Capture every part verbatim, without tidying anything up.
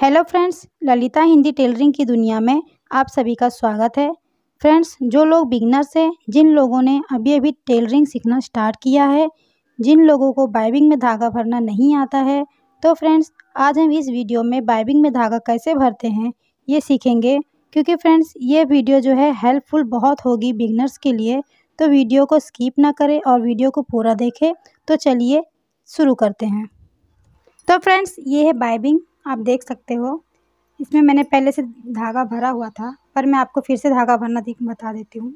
Hello friends, Lalita Hindi tailoring की दुनिया में आप सभी का स्वागत है। फ्रेंड्स, जो लोग बिगनर्स हैं, जिन लोगों ने अभी अभी टेलरिंग सीखना स्टार्ट किया है, जिन लोगों को बाइबिंग में धागा भरना नहीं आता है, तो फ्रेंड्स आज हम इस वीडियो में बाइबिंग में धागा कैसे भरते हैं ये सीखेंगे। क्योंकि फ्रेंड्स ये वीडियो जो है हेल्पफुल बहुत होगी बिगनर्स के लिए, तो वीडियो को स्किप ना करें और वीडियो को पूरा देखें। तो चलिए शुरू करते हैं। तो फ्रेंड्स ये है बाइबिंग, आप देख सकते हो। इसमें मैंने पहले से धागा भरा हुआ था, पर मैं आपको फिर से धागा भरना दिख बता देती हूँ।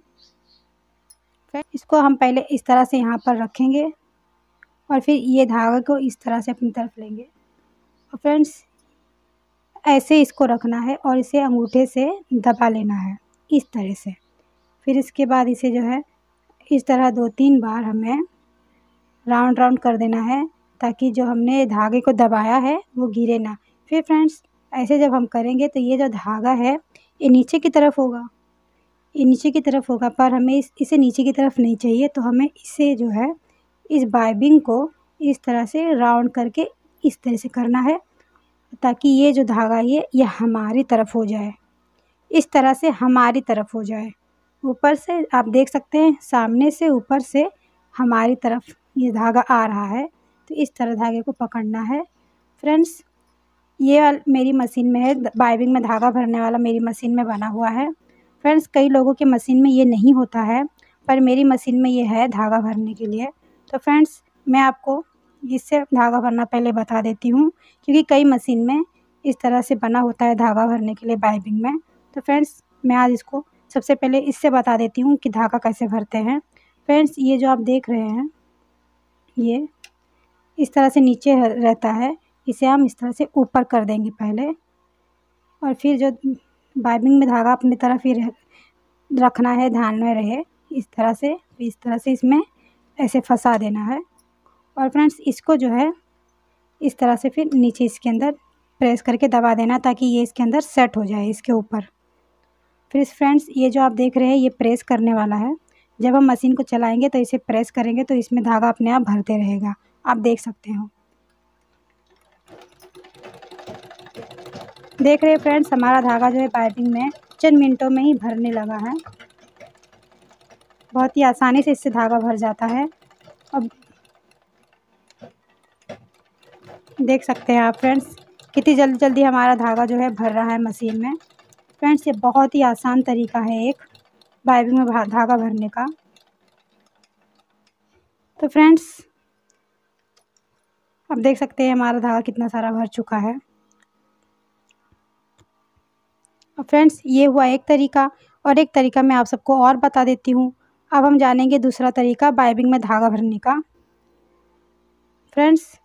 इसको हम पहले इस तरह से यहाँ पर रखेंगे और फिर ये धागा को इस तरह से अपनी तरफ लेंगे और फ्रेंड्स ऐसे इसको रखना है और इसे अंगूठे से दबा लेना है इस तरह से। फिर इसके बाद इसे जो है इस तरह दो तीन बार हमें राउंड राउंड कर देना है, ताकि जो हमने धागे को दबाया है वो गिरे ना। फिर फ्रेंड्स ऐसे जब हम करेंगे तो ये जो धागा है ये नीचे की तरफ होगा, ये नीचे की तरफ होगा, पर हमें इस इसे नीचे की तरफ नहीं चाहिए। तो हमें इसे जो है इस बाइबिंग को इस तरह से राउंड करके इस तरह से करना है, ताकि ये जो धागा ये ये हमारी तरफ हो जाए, इस तरह से हमारी तरफ हो जाए। ऊपर से आप देख सकते हैं, सामने से ऊपर से हमारी तरफ ये धागा आ रहा है, तो इस तरह धागे को पकड़ना है। फ्रेंड्स ये वाला मेरी मशीन में है, बाइबिंग में धागा भरने वाला मेरी मशीन में बना हुआ है। फ्रेंड्स कई लोगों के मशीन में ये नहीं होता है, पर मेरी मशीन में ये है धागा भरने के लिए। तो फ्रेंड्स मैं आपको इससे धागा भरना पहले बता देती हूँ, क्योंकि कई मशीन में इस तरह से बना होता है धागा भरने के लिए बाइबिंग में। तो फ्रेंड्स मैं आज इसको सबसे पहले इससे बता देती हूँ कि धागा कैसे भरते हैं। फ्रेंड्स ये जो आप देख रहे हैं ये इस तरह से नीचे रहता है, इसे हम इस तरह से ऊपर कर देंगे पहले, और फिर जो बाइबिंग में धागा अपनी तरफ ही रखना है, ध्यान में रहे इस तरह से, इस तरह से इसमें ऐसे फंसा देना है। और फ्रेंड्स इसको जो है इस तरह से फिर नीचे इसके अंदर प्रेस करके दबा देना, ताकि ये इसके अंदर सेट हो जाए इसके ऊपर। फिर फ्रेंड्स ये जो आप देख रहे हैं ये प्रेस करने वाला है। जब हम मशीन को चलाएंगे तो इसे प्रेस करेंगे तो इसमें धागा अपने आप भरते रहेगा, आप देख सकते हो। देख रहे हैं फ्रेंड्स हमारा धागा जो है बाइबिंग में चंद मिनटों में ही भरने लगा है। बहुत ही आसानी से इससे धागा भर जाता है। अब देख सकते हैं आप फ्रेंड्स कितनी जल्दी जल्दी हमारा धागा जो है भर रहा है मशीन में। फ्रेंड्स ये बहुत ही आसान तरीका है एक बाइबिंग में धागा भरने का। तो फ्रेंड्स अब देख सकते हैं हमारा धागा कितना सारा भर चुका है। और फ्रेंड्स ये हुआ एक तरीका, और एक तरीका मैं आप सबको और बता देती हूँ। अब हम जानेंगे दूसरा तरीका बाइबिंग में धागा भरने का। फ्रेंड्स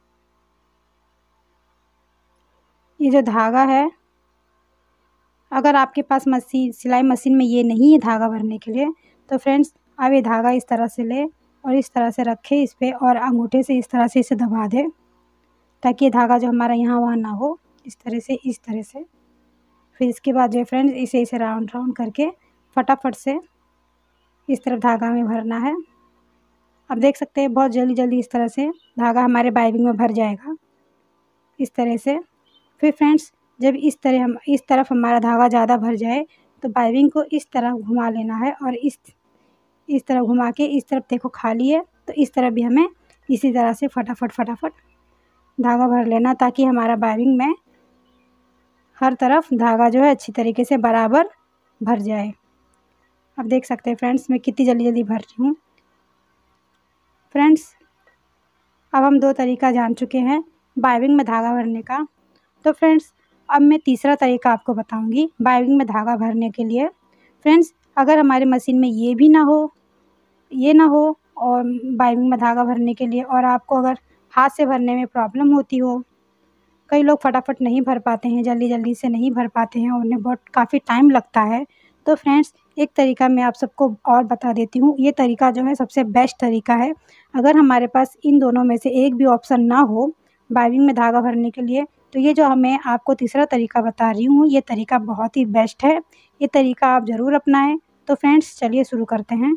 ये जो धागा है, अगर आपके पास मशीन सिलाई मशीन में ये नहीं है धागा भरने के लिए, तो फ्रेंड्स आप ये धागा इस तरह से ले और इस तरह से रखे इस पर, और अंगूठे से इस तरह से इसे दबा दे, ताकि ये धागा जो हमारा यहाँ वहाँ ना हो, इस तरह से इस तरह से। फिर इसके बाद जो फ्रेंड्स इसे इसे राउंड राउंड करके फटाफट से इस तरफ धागा में भरना है। आप देख सकते हैं बहुत जल्दी जल्दी इस तरह से धागा हमारे बाइबिंग में भर जाएगा इस तरह से। फिर फ्रेंड्स जब इस तरह हम इस तरफ हमारा धागा ज़्यादा भर जाए तो बाइबिंग को इस तरह घुमा लेना है, और इस इस तरह घुमा के इस तरफ देखो खाली है, तो इस तरफ भी हमें इसी तरह से फटाफट फटाफट धागा भर लेना, ताकि हमारा बाइबिंग में हर तरफ धागा जो है अच्छी तरीके से बराबर भर जाए। आप देख सकते हैं फ्रेंड्स मैं कितनी जल्दी जल्दी भर रही हूँ। फ्रेंड्स अब हम दो तरीका जान चुके हैं बाइबिंग में धागा भरने का। तो फ्रेंड्स अब मैं तीसरा तरीका आपको बताऊंगी बाइबिंग में धागा भरने के लिए। फ्रेंड्स अगर हमारी मशीन में ये भी ना हो, ये ना हो और बाइबिंग में धागा भरने के लिए, और आपको अगर हाथ से भरने में प्रॉब्लम होती हो, कई लोग फटाफट नहीं भर पाते हैं, जल्दी जल्दी से नहीं भर पाते हैं, उन्हें बहुत काफ़ी टाइम लगता है, तो फ्रेंड्स एक तरीका मैं आप सबको और बता देती हूँ। ये तरीका जो है सबसे बेस्ट तरीका है। अगर हमारे पास इन दोनों में से एक भी ऑप्शन ना हो बाइबिंग में धागा भरने के लिए, तो ये जो मैं आपको तीसरा तरीका बता रही हूँ ये तरीका बहुत ही बेस्ट है। ये तरीका आप ज़रूर अपनाएं। तो फ्रेंड्स चलिए शुरू करते हैं।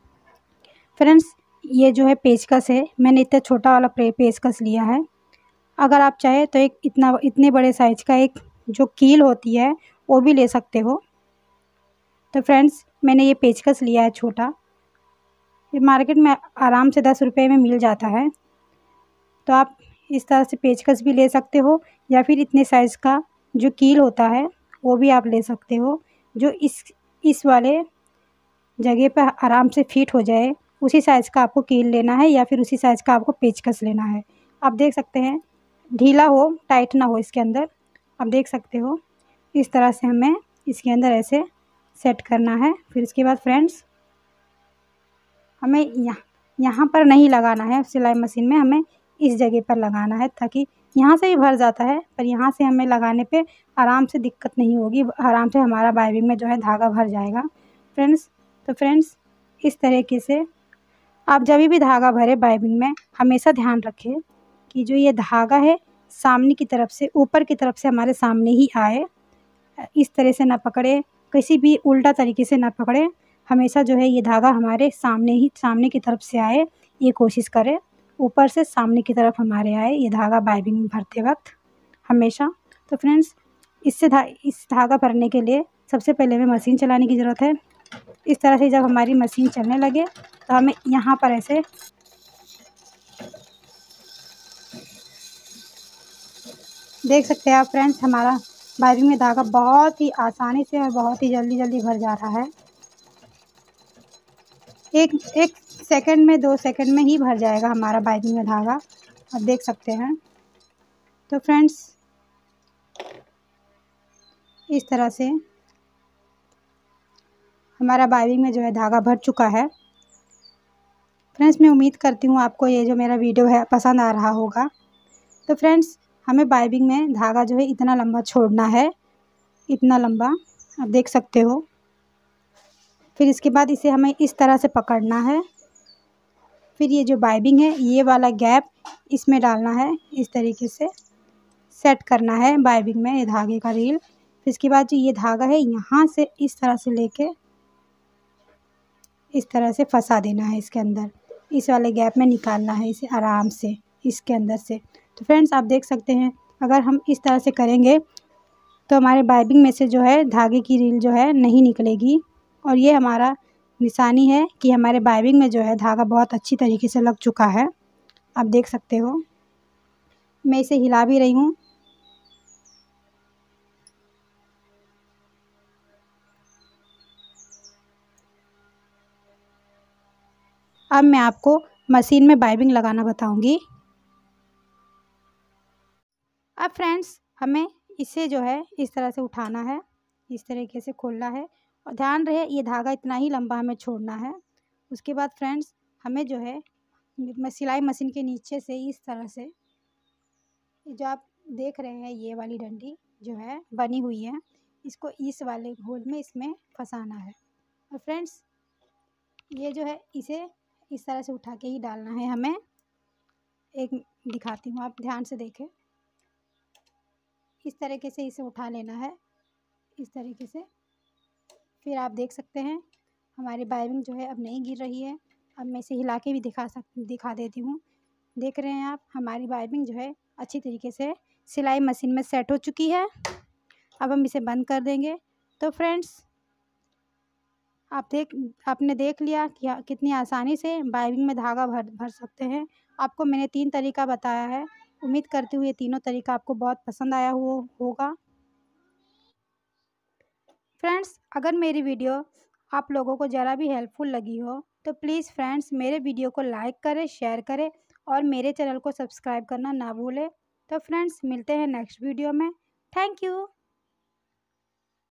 फ्रेंड्स ये जो है पेचकस है, मैंने इतना छोटा वाला पेचकस लिया है। अगर आप चाहे तो एक इतना इतने बड़े साइज़ का एक जो कील होती है वो भी ले सकते हो। तो फ्रेंड्स, मैंने ये पेचकस लिया है छोटा, ये मार्केट में आराम से दस रुपये में मिल जाता है। तो आप इस तरह से पेचकस भी ले सकते हो या फिर इतने साइज़ का जो कील होता है वो भी आप ले सकते हो, जो इस इस वाले जगह पर आराम से फिट हो जाए। उसी साइज़ का आपको कील लेना है या फिर उसी साइज़ का आपको पेचकस लेना है। आप देख सकते हैं, ढीला हो, टाइट ना हो इसके अंदर। आप देख सकते हो इस तरह से हमें इसके अंदर ऐसे सेट करना है। फिर इसके बाद फ्रेंड्स, हमें यहाँ यहाँ पर नहीं लगाना है सिलाई मशीन में, हमें इस जगह पर लगाना है, ताकि यहाँ से भी भर जाता है पर यहाँ से हमें लगाने पे आराम से दिक्कत नहीं होगी, आराम से हमारा बाइबिंग में जो है धागा भर जाएगा फ्रेंड्स। तो फ्रेंड्स, इस तरीके से आप जब भी धागा भरे बाइबिंग में हमेशा ध्यान रखें कि जो ये धागा है सामने की तरफ से, ऊपर की तरफ से हमारे सामने ही आए। इस तरह से ना पकड़े, किसी भी उल्टा तरीके से ना पकड़े, हमेशा जो है ये धागा हमारे सामने ही सामने की तरफ से आए, ये कोशिश करें। ऊपर से सामने की तरफ हमारे आए ये धागा बाइबिंग में भरते वक्त हमेशा। तो फ्रेंड्स, इससे धा इस धागा भरने के लिए सबसे पहले हमें मशीन चलाने की ज़रूरत है। इस तरह से जब हमारी मशीन चलने लगे तो हमें यहाँ पर ऐसे देख सकते हैं आप फ्रेंड्स, हमारा बाइबिंग में धागा बहुत ही आसानी से और बहुत ही जल्दी जल्दी भर जा रहा है। एक एक सेकंड में, दो सेकंड में ही भर जाएगा हमारा बाइबिंग में धागा, आप देख सकते हैं। तो फ्रेंड्स, इस तरह से हमारा बाइबिंग में जो है धागा भर चुका है। फ्रेंड्स, मैं उम्मीद करती हूँ आपको ये जो मेरा वीडियो है पसंद आ रहा होगा। तो फ्रेंड्स, हमें बाइबिंग में धागा जो है इतना लंबा छोड़ना है, इतना लंबा आप देख सकते हो। फिर इसके बाद इसे हमें इस तरह से पकड़ना है। फिर ये जो बाइबिंग है ये वाला गैप इसमें डालना है, इस तरीके से सेट करना है बाइबिंग में ये धागे का रील। फिर इसके बाद जो ये धागा है यहाँ से इस तरह से लेके इस तरह से फंसा देना है इसके अंदर, इस वाले गैप में निकालना है इसे आराम से इसके अंदर से। तो फ्रेंड्स, आप देख सकते हैं अगर हम इस तरह से करेंगे तो हमारे बाइबिंग में से जो है धागे की रील जो है नहीं निकलेगी, और ये हमारा निशानी है कि हमारे बाइबिंग में जो है धागा बहुत अच्छी तरीके से लग चुका है। आप देख सकते हो, मैं इसे हिला भी रही हूँ। अब मैं आपको मशीन में बाइबिंग लगाना बताऊंगी। अब फ्रेंड्स, हमें इसे जो है इस तरह से उठाना है, इस तरीके से खोलना है, और ध्यान रहे ये धागा इतना ही लंबा हमें छोड़ना है। उसके बाद फ्रेंड्स, हमें जो है सिलाई मशीन के नीचे से इस तरह से जो आप देख रहे हैं ये वाली डंडी जो है बनी हुई है, इसको इस वाले होल में इसमें फंसाना है। और फ्रेंड्स, ये जो है इसे इस तरह से उठा के ही डालना है हमें। एक दिखाती हूँ, आप ध्यान से देखें। इस तरीके से इसे उठा लेना है, इस तरीके से। फिर आप देख सकते हैं हमारी बाइबिंग जो है अब नहीं गिर रही है। अब मैं इसे हिला के भी दिखा सक दिखा देती हूँ। देख रहे हैं आप, हमारी बाइबिंग जो है अच्छी तरीके से सिलाई मशीन में सेट हो चुकी है। अब हम इसे बंद कर देंगे। तो फ्रेंड्स, आप देख आपने देख लिया कि कितनी आसानी से बाइबिंग में धागा भर भर सकते हैं। आपको मैंने तीन तरीका बताया है। उम्मीद करती हूँ ये तीनों तरीका आपको बहुत पसंद आया हो होगा। फ्रेंड्स, अगर मेरी वीडियो आप लोगों को ज़रा भी हेल्पफुल लगी हो तो प्लीज़ फ्रेंड्स मेरे वीडियो को लाइक करें, शेयर करें और मेरे चैनल को सब्सक्राइब करना ना भूलें। तो फ्रेंड्स, मिलते हैं नेक्स्ट वीडियो में। Thank you.